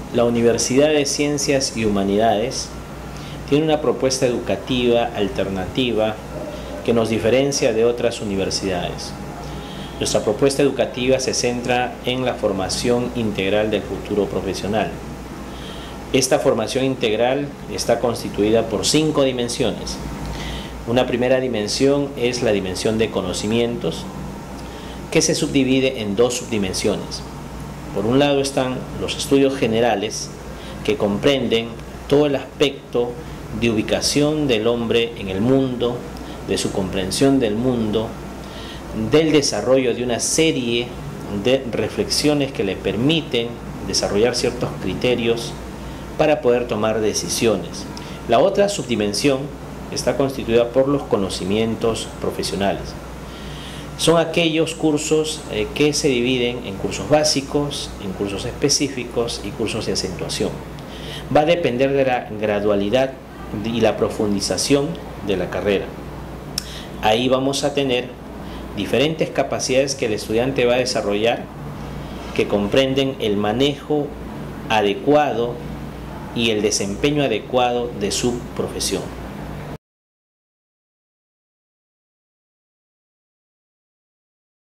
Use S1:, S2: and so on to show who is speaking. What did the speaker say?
S1: La Universidad de Ciencias y Humanidades tiene una propuesta educativa alternativa que nos diferencia de otras universidades. Nuestra propuesta educativa se centra en la formación integral del futuro profesional. Esta formación integral está constituida por 5 dimensiones. Una primera dimensión es la dimensión de conocimientos, que se subdivide en 2 subdimensiones. Por un lado están los estudios generales, que comprenden todo el aspecto de ubicación del hombre en el mundo, de su comprensión del mundo, del desarrollo de una serie de reflexiones que le permiten desarrollar ciertos criterios para poder tomar decisiones. La otra subdimensión está constituida por los conocimientos profesionales. Son aquellos cursos que se dividen en cursos básicos, en cursos específicos y cursos de acentuación. Va a depender de la gradualidad y la profundización de la carrera. Ahí vamos a tener diferentes capacidades que el estudiante va a desarrollar, que comprenden el manejo adecuado y el desempeño adecuado de su profesión.